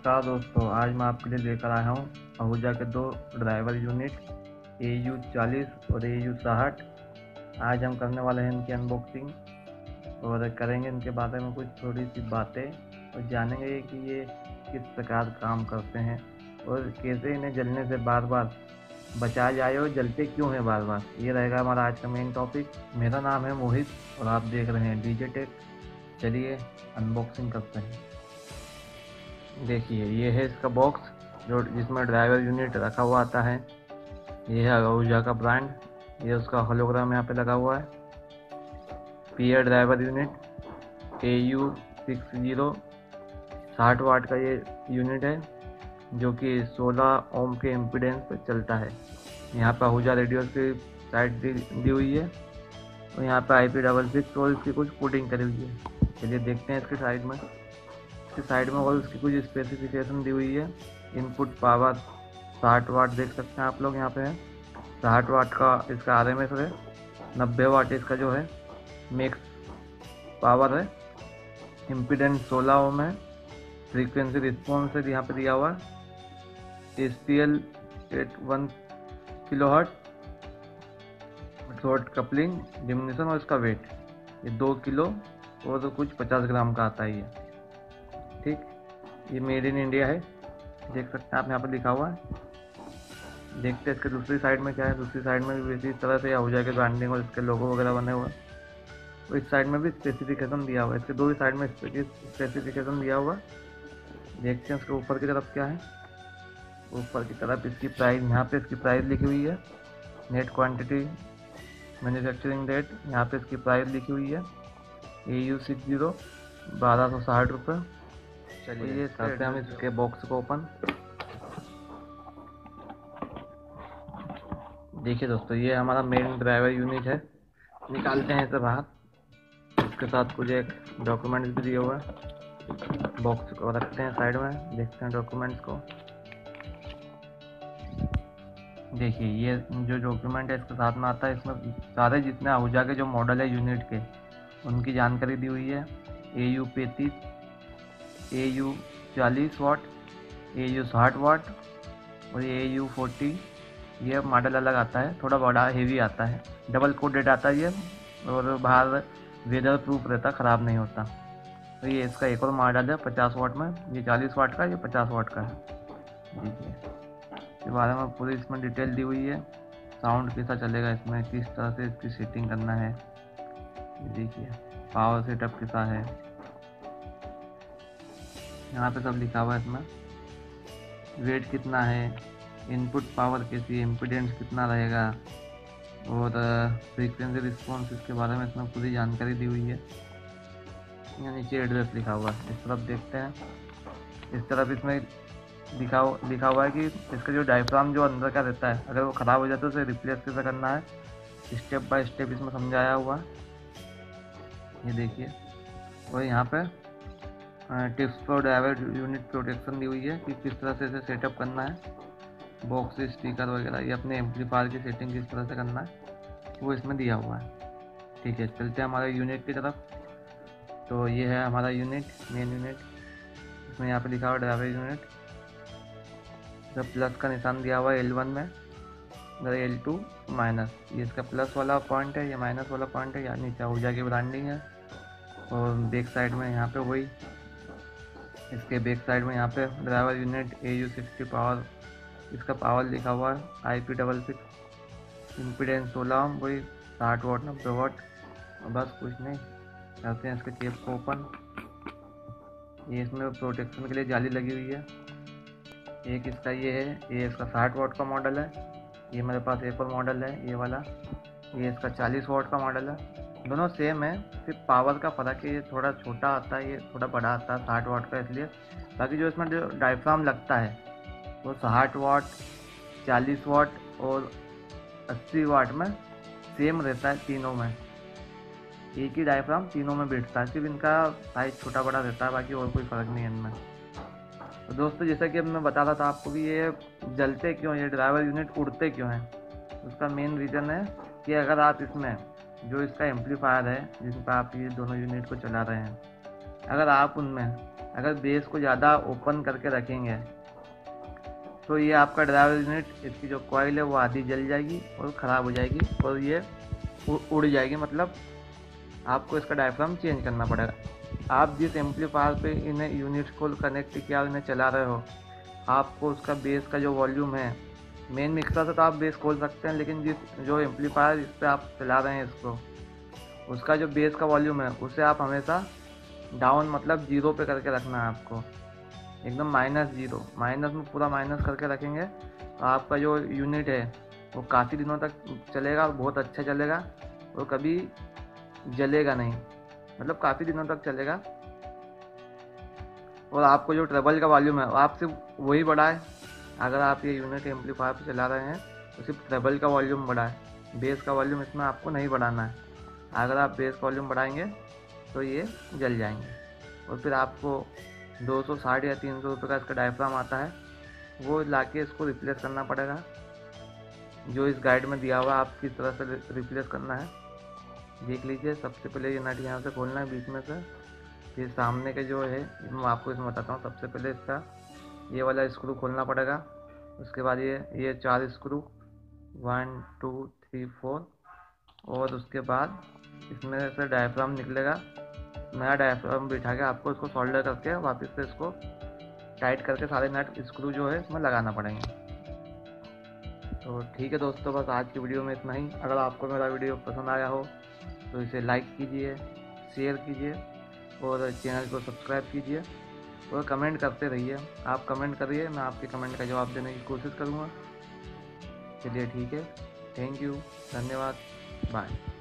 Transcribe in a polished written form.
नमस्कार दोस्तों, आज मैं आपके लिए लेकर आया हूँ आहूजा के दो ड्राइवर यूनिट AU40 और AU60। आज हम करने वाले हैं इनकी अनबॉक्सिंग और करेंगे इनके बारे में कुछ थोड़ी सी बातें और जानेंगे कि ये किस प्रकार काम करते हैं और कैसे इन्हें जलने से बार बार बचाया जाए और जलते क्यों हैं बार बार। ये रहेगा हमारा आज का मेन टॉपिक। मेरा नाम है मोहित और आप देख रहे हैं DJ टेक। चलिए अनबॉक्सिंग करते हैं। देखिए, ये है इसका बॉक्स जो जिसमें ड्राइवर यूनिट रखा हुआ आता है। ये है आहूजा का ब्रांड। ये उसका होलोग्राम यहाँ पे लगा हुआ है। पियर ड्राइवर यूनिट AU60 60 वाट का ये यूनिट है जो कि 16 ओम के इम्पीडेंस पर चलता है। यहाँ पर आहूजा रेडियो की साइड दी हुई है और यहाँ पर IP66 और इसकी कुछ कोडिंग करी हुई है। चलिए देखते हैं इसके साइड में। इसके साइड में और उसकी कुछ स्पेसिफिकेशन दी हुई है। इनपुट पावर 60 वाट देख सकते हैं आप लोग, यहाँ पे है 60 वाट का इसका RMS है। 90 वाट इसका जो है मैक्स पावर है। इम्पीडेंस 16 ओम है। फ्रीक्वेंसी रिस्पॉन्स है यहाँ पे दिया हुआ है SPL at 1 kilohertz. Short coupling diminution और इसका वेट ये 2 किलो और तो कुछ 50 ग्राम का आता है ये। ठीक, ये मेड इन इंडिया है, देख सकते हैं आप यहाँ पर लिखा हुआ है। देखते हैं इसके दूसरी साइड में क्या है। दूसरी साइड में भी इसी तरह से आहूजा के ब्रांडिंग और इसके लोगो वगैरह बने हुए हैं। और इस साइड में भी स्पेसिफिकेशन दिया हुआ है। इसके दो ही साइड में स्पेसिफिकेशन दिया हुआ है। देखते हैं इसके ऊपर की तरफ क्या है। ऊपर की तरफ इसकी प्राइस, यहाँ पे इसकी प्राइस लिखी हुई है। नेट क्वांटिटी, मैन्युफैक्चरिंग डेट, यहाँ पे इसकी प्राइस लिखी हुई है AU60 1260 रुपये। चलिए करते हैं हम इसके बॉक्स को ओपन। देखिए दोस्तों, ये हमारा मेन ड्राइवर यूनिट है। निकालते हैं इसे बाहर। इसके साथ कुछ एक डॉक्यूमेंट्स भी दिए हुए हैं। बॉक्स को रखते हैं साइड में, देखते हैं डॉक्यूमेंट्स को। देखिए, ये जो डॉक्यूमेंट है इसके साथ में आता है। इसमें सारे जितने आहूजा के जो मॉडल है यूनिट के उनकी जानकारी दी हुई है। AU35, AU40 वाट, AU60 वाट और AU40। ये मॉडल अलग आता है, थोड़ा बड़ा हेवी आता है, डबल कोडेड आता है ये और बाहर वेदर प्रूफ रहता, ख़राब नहीं होता। तो ये इसका एक और मॉडल है 50 वाट में। ये 40 वाट का, ये 50 वाट का है। देखिए, इसके बारे में पूरी इसमें डिटेल दी हुई है। साउंड कैसा चलेगा इसमें, किस तरह से इसकी सेटिंग करना है। देखिए, पावर सेटअप कैसा है, यहाँ पे सब लिखा हुआ है। इसमें वेट कितना है, इनपुट पावर कैसी है, इम्पीडेंस कितना रहेगा और फ्रीक्वेंसी रिस्पॉन्स, इसके बारे में इसमें पूरी जानकारी दी हुई है। यहाँ नीचे एड्रेस लिखा हुआ है। इस तरफ देखते हैं। इस तरफ इसमें लिखा हुआ है कि इसका जो डायफ्राम जो अंदर का रहता है, अगर वो ख़राब हो जाए तो उसे रिप्लेस कैसे करना है, स्टेप बाय स्टेप इसमें समझाया हुआ है। ये देखिए, और यहाँ पे tips for driver unit protection दी हुई है कि किस तरह से इसे सेटअप करना है। बॉक्स स्टिकर वगैरह, ये अपने एम्पलीफायर की सेटिंग किस तरह से करना है वो इसमें दिया हुआ है। ठीक है, चलते हैं हमारे यूनिट की तरफ। तो ये है हमारा यूनिट, मेन यूनिट। इसमें यहाँ पे लिखा हुआ ड्राइवर यूनिट। जब प्लस का निशान दिया हुआ है L1 में, इधर L2 माइनस, ये इसका प्लस वाला पॉइंट है, ये माइनस वाला पॉइंट है। यानी नीचे आहूजा की ब्रांडिंग है। और बैक साइड में यहाँ पे वही, इसके बैक साइड में यहाँ पे ड्राइवर यूनिट AU60 पावर, इसका पावर लिखा हुआ है IP66। इम्पीडेंस 16 ओम, वही 60 वाट 90 वाट। और बस कुछ नहीं। करते हैं इसके केप को ओपन। ये इसमें प्रोटेक्शन के लिए जाली लगी हुई है। एक इसका ये है, ये इसका 60 वाट का मॉडल है। ये मेरे पास एक और मॉडल है, ये वाला। ये इसका 40 वाट का मॉडल है। दोनों सेम है, सिर्फ पावर का फ़र्क है। ये थोड़ा छोटा आता है, ये थोड़ा बड़ा आता है 60 वाट का, इसलिए। बाकी जो इसमें जो डायफ्राम लगता है वो 60 वाट, 40 वाट और 80 वाट में सेम रहता है। तीनों में एक ही डायफ्राम तीनों में बैठता है, सिर्फ इनका साइज छोटा बड़ा रहता है, बाकी और कोई फ़र्क नहीं है इनमें। तो दोस्तों, जैसा कि अब मैं बता रहा था आपको कि ये जलते क्यों, ये ड्राइवर यूनिट उड़ते क्यों हैं, उसका मेन रीज़न है कि अगर आप इसमें जो इसका एम्पलीफायर है जिस पर आप ये दोनों यूनिट को चला रहे हैं, अगर आप उनमें अगर बेस को ज़्यादा ओपन करके रखेंगे तो ये आपका ड्राइवर यूनिट, इसकी जो कॉइल है वो आधी जल जाएगी और ख़राब हो जाएगी और ये उड़ जाएगी। मतलब आपको इसका डायफ्राम चेंज करना पड़ेगा। आप जिस एम्पलीफायर पे इन्हें यूनिट्स को कनेक्ट किया और इन्हें चला रहे हो, आपको उसका बेस का जो वॉल्यूम है, मेन मिक्सर से तो आप बेस खोल सकते हैं, लेकिन जो एम्पलीफायर इस पर आप चला रहे हैं इसको, उसका जो बेस का वॉल्यूम है उसे आप हमेशा डाउन मतलब जीरो पे करके रखना है आपको, एकदम -0, माइनस में पूरा माइनस करके रखेंगे तो आपका जो यूनिट है वो काफ़ी दिनों तक चलेगा, बहुत अच्छा चलेगा और कभी जलेगा नहीं, मतलब काफ़ी दिनों तक चलेगा। और आपको जो ट्रेबल का वॉल्यूम है आप सिर्फ वही बढ़ाएं। अगर आप ये यूनिट एम्पलीफायर पे चला रहे हैं तो सिर्फ ट्रेबल का वॉल्यूम बढ़ाएं, बेस का वॉल्यूम इसमें आपको नहीं बढ़ाना है। अगर आप बेस का वॉल्यूम बढ़ाएंगे तो ये जल जाएंगे। और फिर आपको 260 या 300 रुपये का इसका डायफ्राम आता है, वो लाके इसको रिप्लेस करना पड़ेगा। जो इस गाइड में दिया हुआ आप किस तरह से रिप्लेस करना है देख लीजिए। सबसे पहले ये नट यहाँ से खोलना है बीच में से, फिर सामने के जो है मैं आपको इसमें बताता हूँ। सबसे पहले इसका ये वाला स्क्रू खोलना पड़ेगा, उसके बाद ये 4 स्क्रू 1 2 3 4, और उसके बाद इसमें से डायफ्राम निकलेगा। नया डायफ्राम बिठा के आपको इसको सोल्डर करके वापस से इसको टाइट करके सारे नट स्क्रू जो है इसमें लगाना पड़ेंगे। तो ठीक है दोस्तों, बस आज की वीडियो में इतना ही। अगर आपको मेरा वीडियो पसंद आया हो तो इसे लाइक कीजिए, शेयर कीजिए और चैनल को सब्सक्राइब कीजिए और कमेंट करते रहिए। आप कमेंट करिए, मैं आपके कमेंट का जवाब देने की कोशिश करूँगा। चलिए ठीक है, थैंक यू, धन्यवाद, बाय।